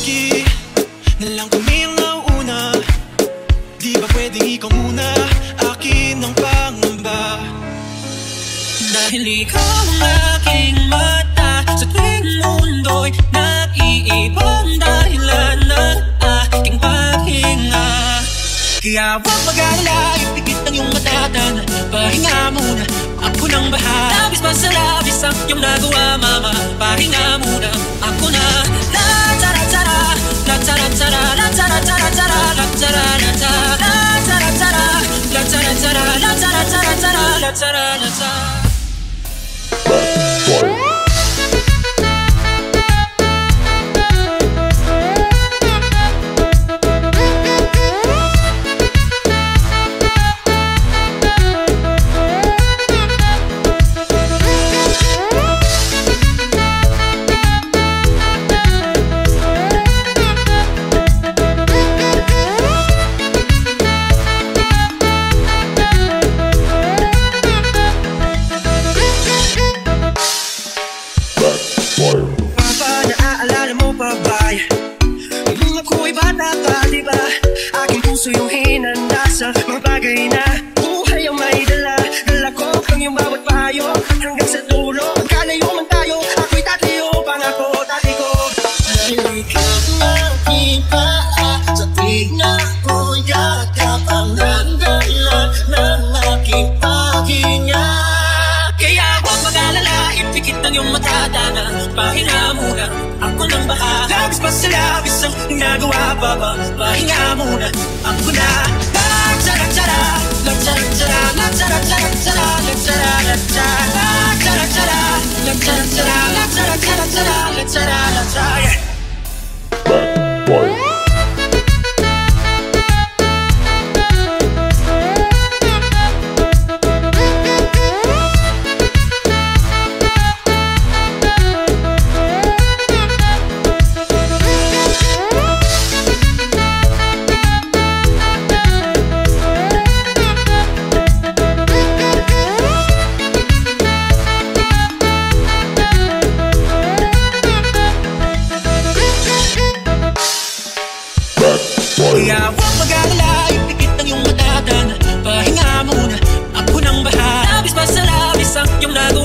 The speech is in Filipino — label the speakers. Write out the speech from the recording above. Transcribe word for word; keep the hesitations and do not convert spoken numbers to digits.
Speaker 1: lagi na lang kami ang nauuna. Di ba pwedeng ikaw muna, akin ang pangamba.
Speaker 2: Dahil ikaw ang aking mata, sa tuwing mundo'y nag-iibang dahilan na aking paghinga. Kaya huwag mag-alala, ipikit ang iyong matatan. Pahinga muna, ako nang bahala. Labis pa sa labis ang iyong nagawa, mama. Pahinga muna, ako na. La-tara-tara, la-tara-tara, la-tara-tara-tara, la-tara-tara, la-tara-tara, la-tara-tara, la-tara-tara, la-tara-tara. BackFire. Papa, naaalala mo pa ba? Nung ako'y bata pa, diba? Aking puso yung hinanda sa mga bagay na buhay ang may dala. Dala ko ang iyong bawat payo hanggang sa dulo. Kalayo man tayo, ako'y tatayo, pangako tati ko. Dahil ikaw ang aking paa, sa tignan ko yakap ang dahilan ng aking paghinga. Kaya huwag mag-alala, ipikit ang iyong matadana. Pahinga muna, ako nang bahala. Labis pa sa labis ang ginagawa, papa. Pahinga muna, ako na. La-tara-tara, la-tara-tara, la-tara-tara, la-tara-tara, la-tara-tara, la-tara-tara, la-tara-tara, la-tara-tara. BackFire. Kaya huwag mag-alala, ipikit ang iyong matatan. Pahinga muna, ako nang bahala. Labis pa sa labis ang iyong nagawa.